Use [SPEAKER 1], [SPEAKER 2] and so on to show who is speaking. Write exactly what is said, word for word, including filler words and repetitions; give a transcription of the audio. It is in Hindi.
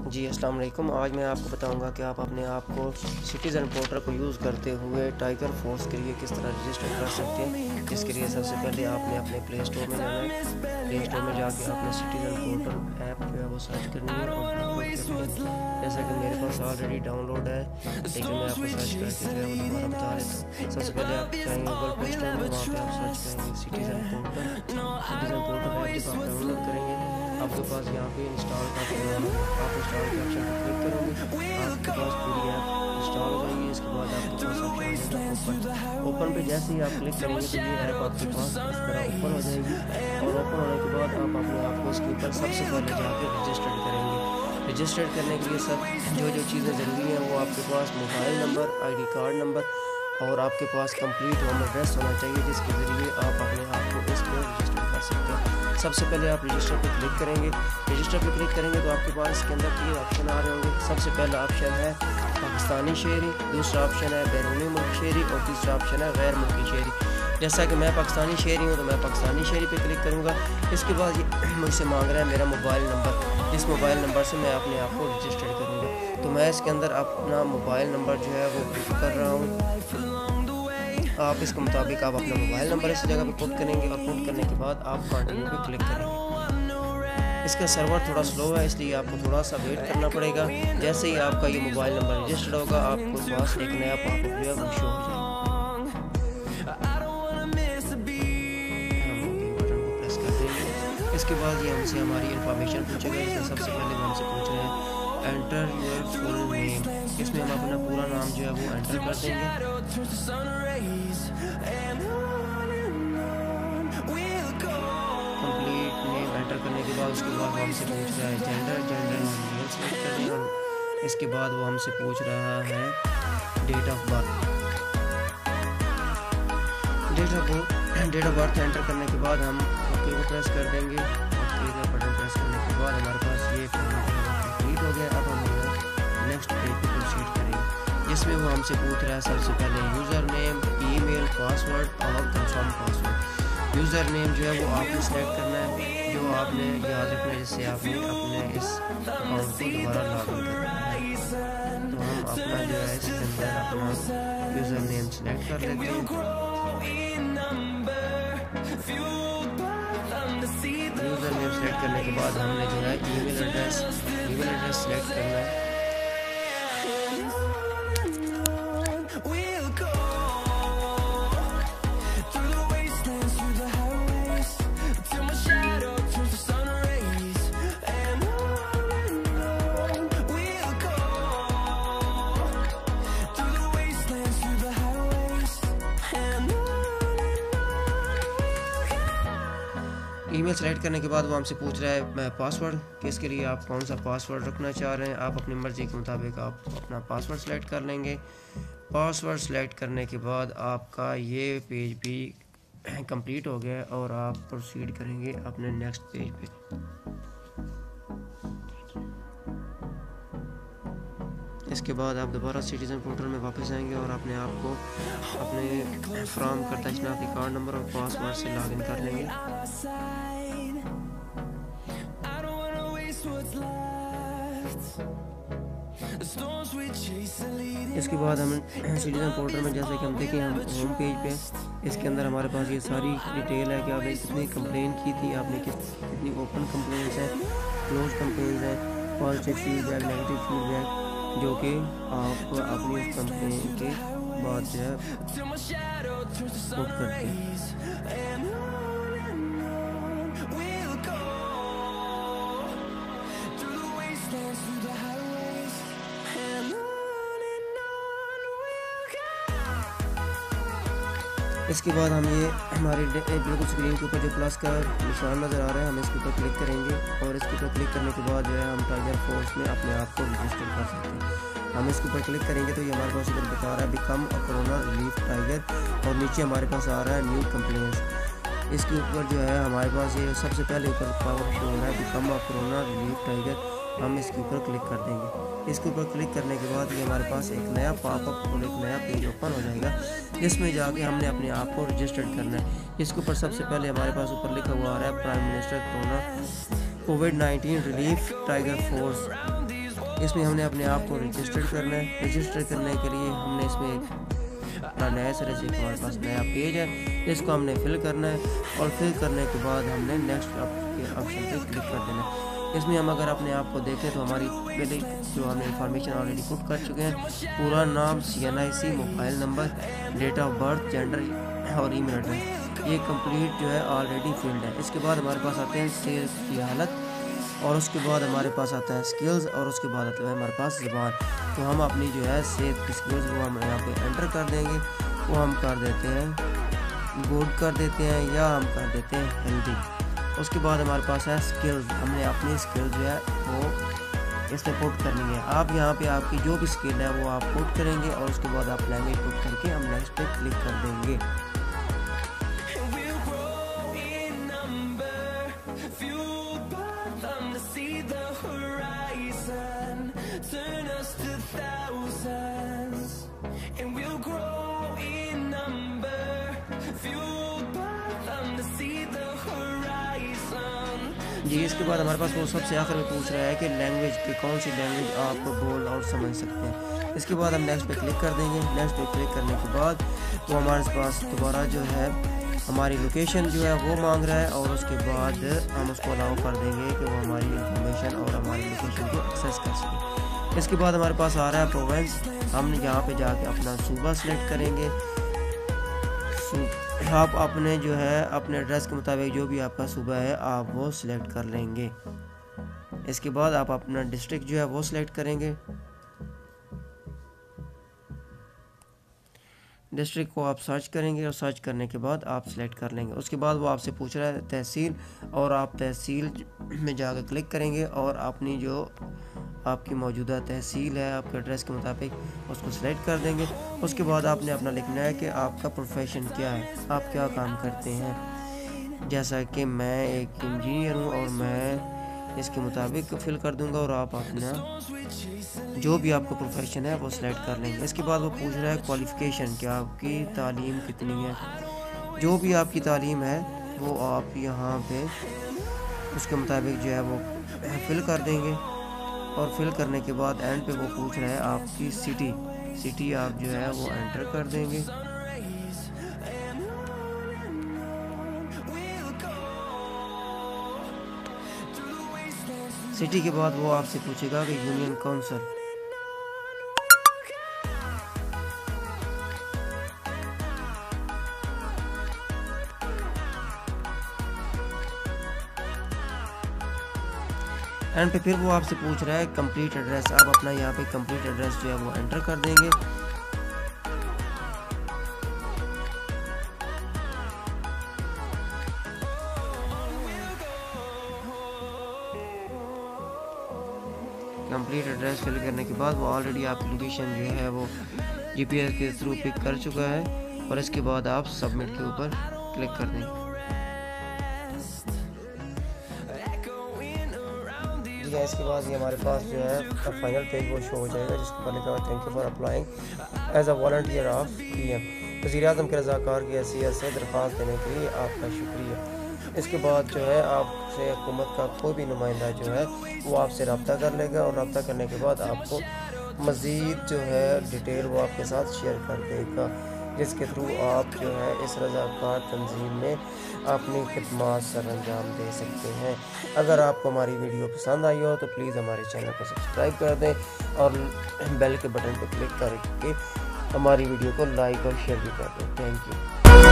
[SPEAKER 1] जी अस्सलाम वालेकुम। आज मैं आपको बताऊंगा कि आप अपने आप को सिटीज़न पोर्टल को यूज़ करते हुए टाइगर फोर्स के लिए किस तरह रजिस्टर कर सकते हैं। इसके लिए सबसे पहले आपने अपने प्ले स्टोर में जाना है। प्ले स्टोर में जाके आपने सिटीज़न पोर्टल ऐप जो है वो सर्च करनी है और डाउनलोड करनी है। जैसा कि मेरे पास ऑलरेडी डाउनलोड है, लेकिन मैं आपको सर्च करके जो है वो दोबारा बता देता हूँ। सबसे पहले आप जाएंगे गूगल प्ले स्टोर में, वहाँ पर आप सर्च करेंगे citizen portal. Citizen portal app जब आप डाउनलोड करेंगे आपके पास यहाँ पे इंस्टॉल का प्रोग्राम है, आप इंस्टॉल के ऑप्शन पर क्लिक करोगे, आपके पास पूरी ऐप इंस्टॉल हो जाएगी। इसके बाद आपके पास ऑप्शन आएगा ओपन। ओपन पे जैसे ही आप क्लिक करेंगे तो ये ऐप आपके पास इस तरह ओपन हो जाएगी और ओपन होने के बाद आप अपने आप को इसके ऊपर सबसे पहले जाकर रजिस्टर्ड करेंगे। रजिस्टर्ड करने के लिए सब जो जो चीज़ें ज़रूरी हैं वो आपके पास mobile number, I D card number और आपके पास कंप्लीट होम एड्रेस होना चाहिए, जिसके ज़रिए आप अपने आप को इस पर रजिस्टर कर सकते हैं। सबसे पहले आप रजिस्टर पर क्लिक करेंगे। रजिस्टर पर क्लिक करेंगे तो आपके पास इसके अंदर तीन ऑप्शन आ रहे होंगे। सबसे पहला ऑप्शन है पाकिस्तानी शहरी, दूसरा ऑप्शन है बैरूनी मुल्क शहरी और तीसरा ऑप्शन है गैर मुल्की शहरी। जैसा कि मैं पाकिस्तानी शहरी हूँ तो मैं पाकिस्तानी शहरी पे क्लिक करूँगा। इसके बाद ये मुझसे मांग रहा है मेरा मोबाइल नंबर, जिस मोबाइल नंबर से मैं अपने आप को रजिस्टर करूँगा। तो मैं इसके अंदर अपना मोबाइल नंबर जो है वो पुट कर रहा हूँ। आप इसके मुताबिक आप अपना मोबाइल नंबर इस जगह पे पुट करेंगे और पुट करने के बाद आप कंटिन्यू पे क्लिक करेंगे। इसका सर्वर थोड़ा स्लो है, इसलिए आपको थोड़ा सा वेट करना पड़ेगा। जैसे ही आपका ये मोबाइल नंबर रजिस्टर्ड होगा आपको पास एक नया पॉपअप जो है वो शो हो जाएगा। इसके बाद ये हमसे हमारी इंफॉर्मेशन पूछेगा। इसमें सबसे पहले वो हमसे पूछ रहे हैं एंटर योर फुल नेम। इसमें हम अपना पूरा नाम जो है वो एंटर कर देंगे। कंप्लीट नेम एंटर करने के बाद उसके बाद वो हमसे पूछ रहा है जेंडर, जेंडर हम मेल सेलेक्ट कर देंगे। इसके बाद वो हमसे पूछ रहा है date of birth. Date of date of birth enter करने के बाद हम ओके को प्रेस कर देंगे। ओके का बटन प्रेस करने के बाद हमारे पास ये कंप्लीट हो गया। अब हम नेक्स्ट पेज पे प्रोसीड करेंगे, जिसमें वो हमसे पूछ रहा है सबसे पहले यूज़र नेम, ईमेल, पासवर्ड और कंफर्म पासवर्ड। यूज़र नेम जो है वो आपने सेलेक्ट करना है, जो आपने याद रखना है, जिससे आपने अपने इस अकाउंट को दोबारा लॉगिन करना है। तो हम अपना जो है इसके अंदर अपना यूज़र नेम सेलेक्ट कर लेते हैं। यूज़र नेम सेलेक्ट करने के बाद हमने जो है email address email address select करना है। ईमेल सेलेक्ट करने के बाद वो हमसे पूछ रहा है पासवर्ड, कि इसके लिए आप कौन सा पासवर्ड रखना चाह रहे हैं। आप अपनी मर्ज़ी के मुताबिक आप अपना पासवर्ड सेलेक्ट कर लेंगे। पासवर्ड सेलेक्ट करने के बाद आपका ये पेज भी कंप्लीट हो गया और आप प्रोसीड करेंगे अपने नेक्स्ट पेज पे। इसके बाद आप दोबारा सिटीज़न पोर्टल में वापस आएंगे और अपने आप को अपने फ्राम करता शनाख्ती कार्ड नंबर और पासवर्ड से लॉगिन कर लेंगे। इसके बाद हम सिटीज़न पोर्टल में जैसे कि हम देखें हम होम पेज पे, इसके अंदर हमारे पास ये सारी डिटेल है कि आपने कितनी कंप्लेन की थी, आपने कितनी ओपन कंप्लेंट्स हैं, क्लोज कंप्लेंट्स हैं, पॉजिटिव फीडबैक, नेगेटिव फीडबैक, जो कि आप अपनी उस कंप्लेन के बाद जो है पुट करते हैं। इसके बाद हम ये हमारे बिल्कुल स्क्रीन के ऊपर जो प्लस का निशान नज़र आ रहा है हम इसके ऊपर क्लिक करेंगे और इसके ऊपर क्लिक करने के बाद जो है हम टाइगर फोर्स में अपने आप को रजिस्टर कर सकते हैं। हम इसके ऊपर क्लिक करेंगे तो ये हमारे पास ऊपर बता रहा है become a corona relief tiger और नीचे हमारे पास आ रहा है न्यू कंप्लेंट्स। इसके ऊपर जो है हमारे पास ये सबसे पहले ऊपर पावर शो हो रहा है become a corona relief tiger. हम इसके ऊपर क्लिक कर देंगे। इसके ऊपर क्लिक करने के बाद ये हमारे पास एक नया पॉपअप और एक नया पेज ओपन हो जाएगा, जिसमें जाके हमने अपने आप को रजिस्टर्ड करना है। इसके ऊपर सबसे पहले हमारे पास ऊपर लिखा हुआ आ रहा है prime minister corona COVID nineteen relief tiger force. इसमें हमने अपने आप को रजिस्टर करना है। रजिस्टर करने के लिए हमने इसमें अपना नया सिरे से हमारे पास नया पेज है, इसको हमने फिल करना है और फिल करने के बाद हमने नेक्स्ट के ऑप्शन पे क्लिक कर देना है। इसमें हम अगर अपने आप को देखें तो हमारी पहले जो हमने इंफॉर्मेशन ऑलरेडी पुट कर चुके हैं, पूरा नाम, C N I C, mobile number, date of birth, gender और ईमेल एड्रेस, ये कंप्लीट जो है ऑलरेडी फिल्ड है। इसके बाद हमारे पास आते हैं सेल्स की हालत और उसके बाद हमारे पास आता है स्किल्स और उसके बाद आता है हमारे पास ज़बान। तो हम अपनी जो है सेहत की स्किल्स वो हम यहाँ पे एंटर कर देंगे, वो हम कर देते हैं गुड कर देते हैं या हम कर देते हैं हेल्दी। उसके बाद हमारे पास है स्किल्स, हमने अपनी स्किल जो है वो इसमें पुट करनी है। आप यहाँ पे आपकी जो भी स्किल है वो आप पुट करेंगे और उसके बाद आप लैंग्वेज पुट करके हम नेक्स्ट पे क्लिक कर देंगे। जी इसके बाद हमारे पास वो सबसे आखिर में पूछ रहा है कि लैंग्वेज की कौन सी लैंग्वेज आप बोल और समझ सकते हैं। इसके बाद हम नेक्स्ट पे क्लिक कर देंगे। नेक्स्ट पे क्लिक करने के बाद वो हमारे पास दोबारा जो है हमारी लोकेशन जो है वो मांग रहा है और उसके बाद हम उसको अलाउ कर देंगे कि वो हमारी इंफॉर्मेशन और हमारी लोकेशन को एक्सेस कर सके। इसके बाद हमारे पास आ रहा है प्रोविंस, हम यहाँ पे जाके अपना सूबा सेलेक्ट करेंगे। आप अपने जो है अपने एड्रेस के मुताबिक जो भी आपका सूबा है आप वो सिलेक्ट कर लेंगे। इसके बाद आप अपना डिस्ट्रिक्ट जो है वो सिलेक्ट करेंगे। डिस्ट्रिक्ट को आप सर्च करेंगे और सर्च करने के बाद आप सिलेक्ट कर लेंगे। उसके बाद वो आपसे पूछ रहा है तहसील और आप तहसील में जाकर क्लिक करेंगे और अपनी जो आपकी मौजूदा तहसील है आपके एड्रेस के मुताबिक उसको सिलेक्ट कर देंगे। उसके बाद आपने अपना लिखना है कि आपका प्रोफेशन क्या है, आप क्या काम करते हैं। जैसा कि मैं एक इंजीनियर हूँ और मैं इसके मुताबिक फिल कर दूंगा और आप अपना जो भी आपका प्रोफेशन है वो सिलेक्ट कर लेंगे। इसके बाद वो पूछ रहा है क्वालिफ़िकेशन, क्या आपकी तालीम कितनी है। जो भी आपकी तालीम है वो आप यहाँ पे उसके मुताबिक जो है वो फिल कर देंगे और फिल करने के बाद एंड पे वो पूछ रहा है आपकी सिटी सिटी आप जो है वो एंटर कर देंगे। सिटी के बाद वो आपसे पूछेगा कि यूनियन काउंसिल, एंड पे फिर वो आपसे पूछ रहा है कंप्लीट एड्रेस। आप अपना यहाँ पे कंप्लीट एड्रेस जो है वो एंटर कर देंगे। कंप्लीट एड्रेस फिल करने के बाद वो ऑलरेडी आपकी लोकेशन जो है वो जीपीएस के थ्रू पिक कर चुका है और इसके बाद आप सबमिट के ऊपर क्लिक कर देंगे। इसके बाद ये हमारे पास जो है फाइनल पेज वो शो हो जाएगा जिसके ऊपर लिखा हुआ thank you for applying as a volunteer of PM. वज़ीर आज़म के रज़ाकार की हैसियत से दरख्वास्त देने के लिए आपका शुक्रिया। इसके बाद जो है आपसे हुकूमत का कोई भी नुमाइंदा जो है वो आपसे रब्ता कर लेगा और रब्ता करने के बाद आपको मज़ीद जो है डिटेल वो आपके साथ शेयर कर देगा, जिसके थ्रू आप जो है इस रज़ाकार तंजीम में अपनी खिदमत सर अंजाम दे सकते हैं। अगर आपको हमारी वीडियो पसंद आई हो तो प्लीज़ हमारे चैनल को सब्सक्राइब कर दें और बेल के बटन पर क्लिक करके हमारी वीडियो को लाइक और शेयर भी कर दें। Thank you.